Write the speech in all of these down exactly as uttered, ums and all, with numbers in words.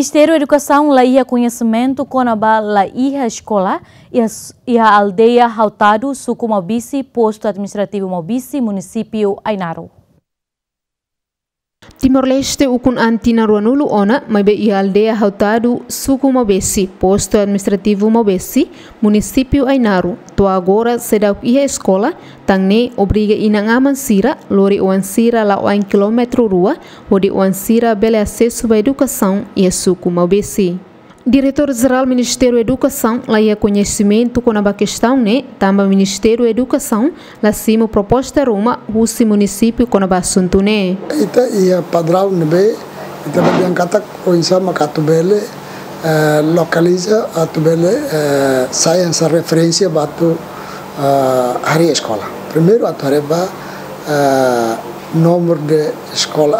Ministério da Educação laia conhecimento com a laia escola e a, e a aldeia Hautado, suku Maubici, posto administrativo Maubici, município Ainaro. Timor-Leste ukun antina ruanulu ona, mas be a aldeia Hautado, suku Maubici, posto administrativo Maubici, município Ainaro. To agora sedau ia escola, tangne obriga inang amansira, lori uansira la um quilômetro rua, onde uansira bele acesso à educação e a suku Maubici. Diretor-Geral Ministério da Educação laia conhecimento com a questão, né? Também Ministério da Educação lá cima proposta Roma, o município com a assunto, né? Ita ia padrão nebe, ita bagian kata koisa makatubele localiza atubele saya essa referência batu hari escola. Primeiro atu hareba nomor de escola,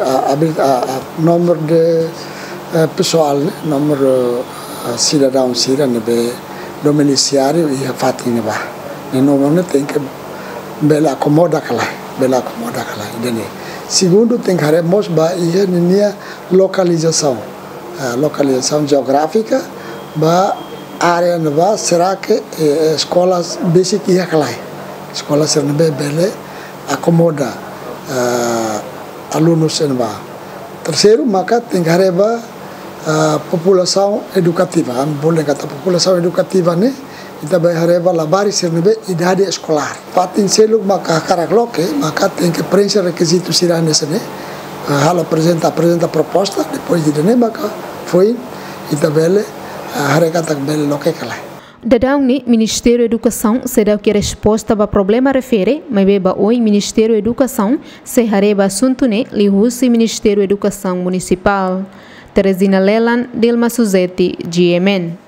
nomor de pessoal, nomor cidadão sira nebe domiciliário e fati neba. Ne nomor tem que bela acomoda kalai, bela acomoda kalai dene. Segundo tem que haremos ba ia ninia localização, localização geográfica ba área neba será que escolas basic ia kalai. Escola ser nebe bele acomoda alunos neba. Terceiro maka tem que hareba Uh, população educativa, boleh kata população educativa ne, kita berharap labari sernebe idade escolar. Patin seluk maka karakloke, maka tem que preencher requisitos sirane sene, hal apresenta apresenta proposta, depois de ne maka foi kita bele hari kata bele loke kalai. Dadang ni Ministério da Educação será que a resposta para problema refere, mas beba oi Ministério da Educação se hareba assunto ne lihusi Ministério da Educação Municipal. Teresina Lelan, Dilma Suzeti, G M N.